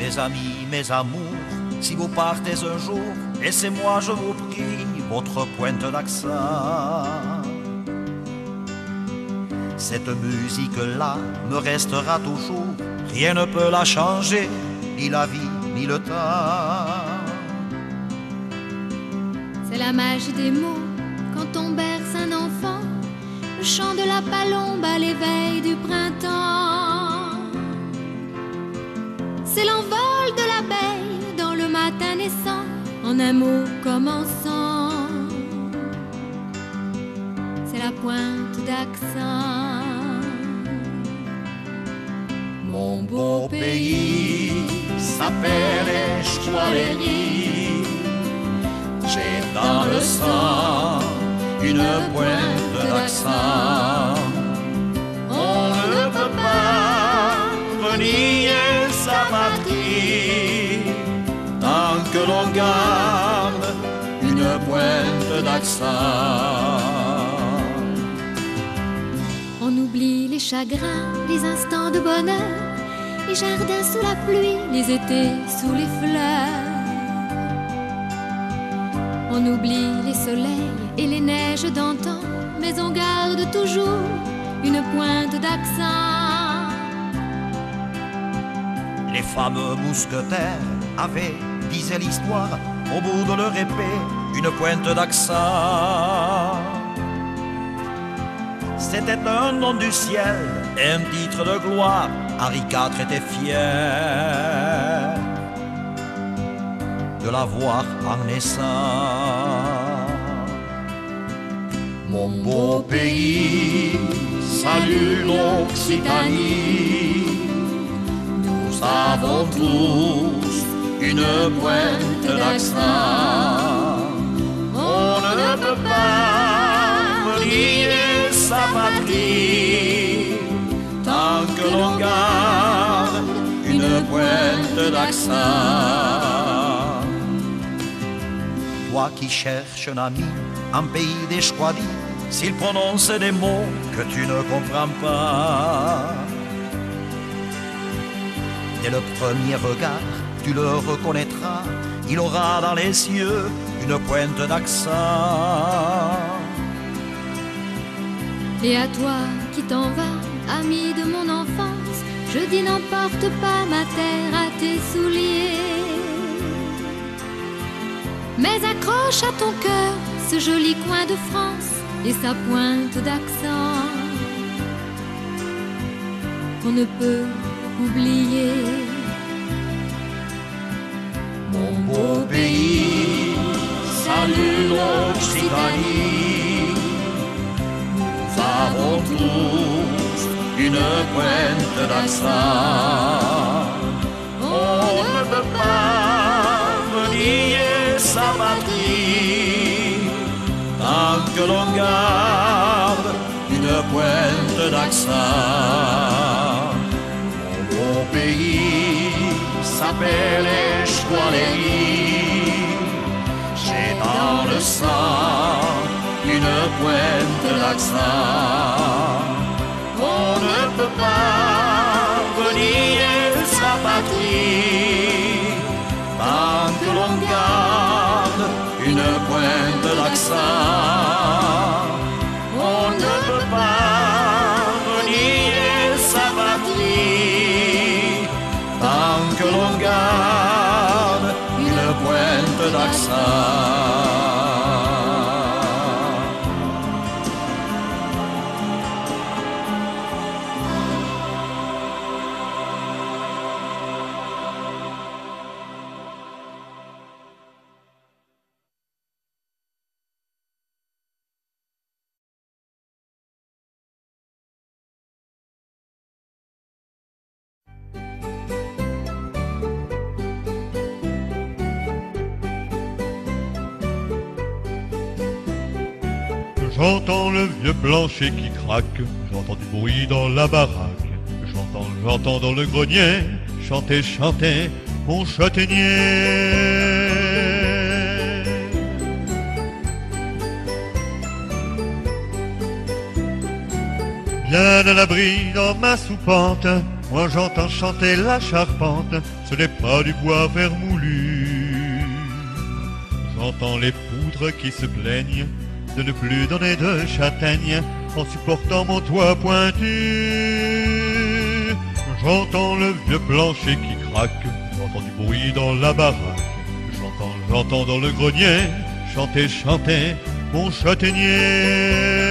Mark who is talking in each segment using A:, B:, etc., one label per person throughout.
A: Mes amis, mes amours, si vous partez un jour, laissez-moi, je vous prie, votre pointe d'accent. Cette musique-là me restera toujours, rien ne peut la changer, ni la vie, ni le temps.
B: C'est la magie des mots, quand on berce un enfant, le chant de la palombe à l'éveil du printemps. C'est l'envol de l'abeille dans le matin naissant, en un mot commençant. C'est la pointe d'accent.
A: Mon beau pays s'appelle Esqualeri. J'ai dans le sang une pointe d'accent. On ne peut pas renier sa patrie tant que l'on garde une pointe d'accent.
B: On oublie les chagrins, les instants de bonheur, les jardins sous la pluie, les étés sous les fleurs. On oublie les soleils et les neiges d'antan, mais on garde toujours une pointe d'accent.
A: Les fameux mousquetaires avaient, disait l'histoire, au bout de leur épée, une pointe d'accent. C'était un nom du ciel, un titre de gloire. Henri IV était fier de l'avoir en naissant. Mon beau pays, salut l'Occitanie. Nous avons tous une pointe d'accent. On ne peut pas renier sa patrie tant que l'on garde une pointe d'accent. Toi qui cherches un ami en pays des Chouadis, s'il prononce des mots que tu ne comprends pas, dès le premier regard, tu le reconnaîtras. Il aura dans les yeux une pointe d'accent.
B: Et à toi qui t'en vas, ami de mon enfance, je dis n'emporte pas ma terre à tes souliers, mais accroche à ton cœur ce joli coin de France et sa pointe d'accent qu'on ne peut oublier.
A: Mon beau pays, salut l'Occitanie. Nous avons tous une pointe d'accent. On ne peut pas renier sa patrie tant que l'on garde une pointe d'accent. Mon beau pays s'appelle Esqualeri. J'ai dans le sang une pointe d'accent. On ne peut pas renier sa patrie tant que l'on garde une pointe d'accent. On ne peut pas renier sa patrie tant que l'on garde une pointe d'accent.
C: J'entends le vieux plancher qui craque, j'entends du bruit dans la baraque, j'entends dans le grenier chanter, chanter mon châtaignier. Bien à l'abri dans ma soupente, Moi j'entends chanter la charpente, ce n'est pas du bois vermoulu. J'entends les poudres qui se plaignent de ne plus donner de châtaignes en supportant mon toit pointu. J'entends le vieux plancher qui craque, j'entends du bruit dans la baraque. J'entends dans le grenier chanter mon châtaignier.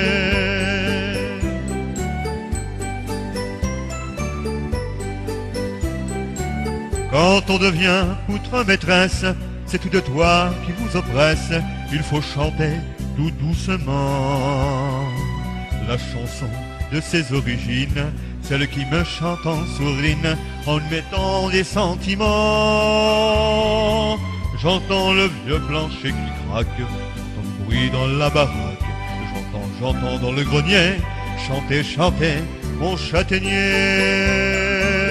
C: Quand on devient outre maîtresse, c'est tout de toi qui vous oppresse. Il faut chanter tout doucement la chanson de ses origines, celle qui me chante en sourdine en mettant des sentiments. J'entends le vieux plancher qui craque, j'entends le bruit dans la baraque. J'entends dans le grenier chanter mon châtaignier.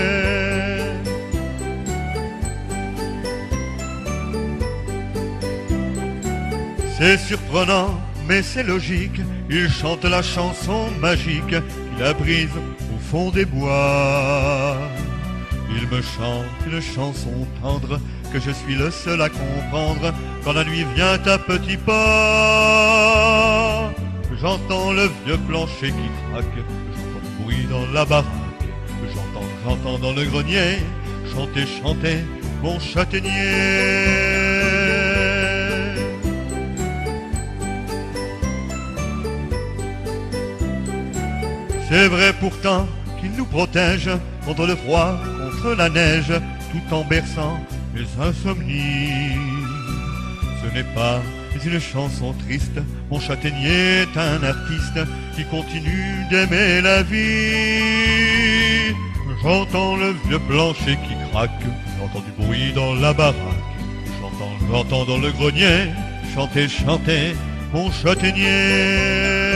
C: C'est surprenant, mais c'est logique, il chante la chanson magique qui la brise au fond des bois. Il me chante une chanson tendre que je suis le seul à comprendre quand la nuit vient à petits pas. J'entends le vieux plancher qui craque, j'entends le bruit dans la baraque. J'entends dans le grenier chanter mon châtaignier. C'est vrai pourtant qu'il nous protège contre le froid, contre la neige, tout en berçant les insomnies. Ce n'est pas une chanson triste, mon châtaignier est un artiste qui continue d'aimer la vie. J'entends le vieux plancher qui craque, j'entends du bruit dans la baraque. J'entends dans le grenier chanter mon châtaignier.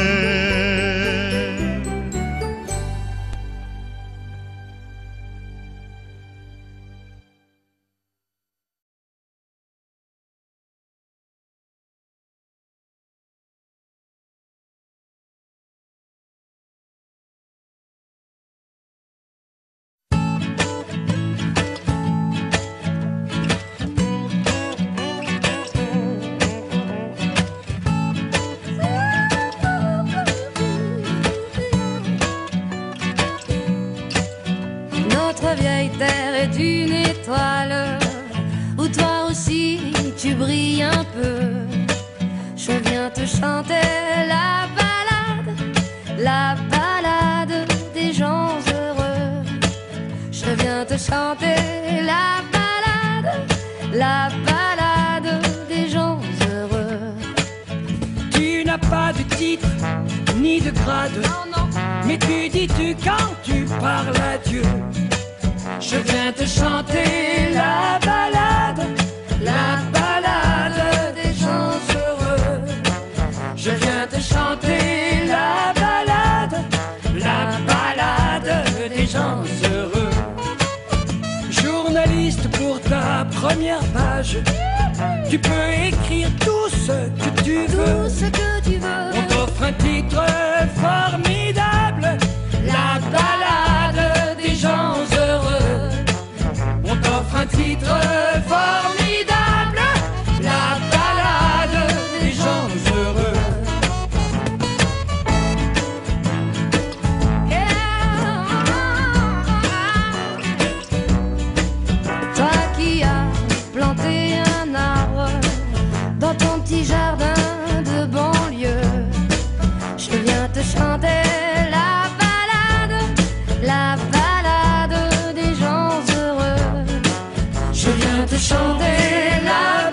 D: Une étoile où toi aussi tu brilles un peu. Je viens te chanter la balade des gens heureux. Je viens te chanter la balade des gens heureux.
E: Tu n'as pas de titre ni de grade,
D: Non, non,
E: mais tu dis-tu quand tu parles à Dieu. Je viens te chanter la balade
D: des gens
E: heureux. Je viens te chanter la balade des gens heureux. Journaliste pour ta première page, tu peux écrire tout ce que tu veux.
D: Tout ce que tu veux.
E: On t'offre un titre formidable, la balade des gens heureux. On t'offre un titre formidable, la balade des gens heureux.
D: Toi qui as planté un arbre dans ton petit jardin de banlieue, je viens te chanter la balade des gens heureux. Je viens te chanter la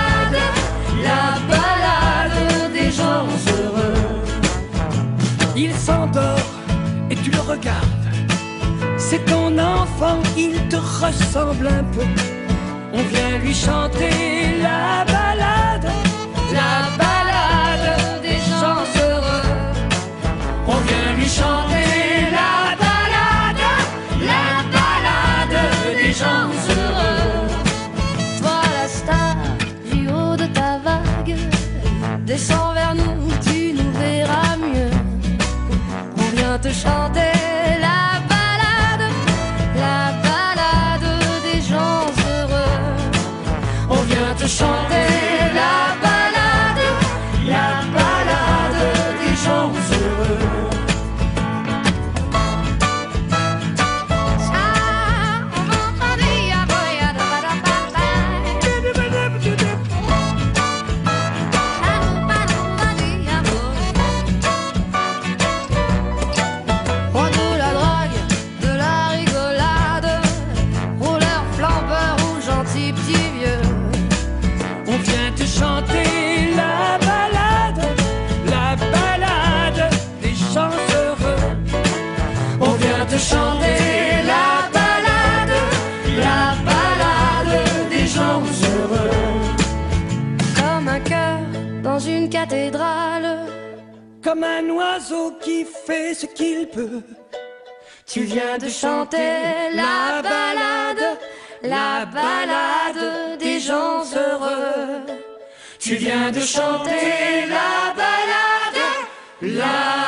D: balade des gens heureux.
E: Il s'endort et tu le regardes. C'est ton enfant, il te ressemble un peu. On vient lui chanter la balade des gens heureux. On vient lui chanter la balade des gens heureux.
D: Toi la star du haut de ta vague, descends vers nous, tu nous verras mieux. On vient te chanter la balade petit vieux.
E: On vient te chanter la balade des gens heureux.
D: On vient te chanter la balade des gens heureux. Comme un cœur dans une cathédrale,
E: Comme un oiseau qui fait ce qu'il peut.
D: tu viens de chanter la balade des gens heureux. Tu viens de chanter la balade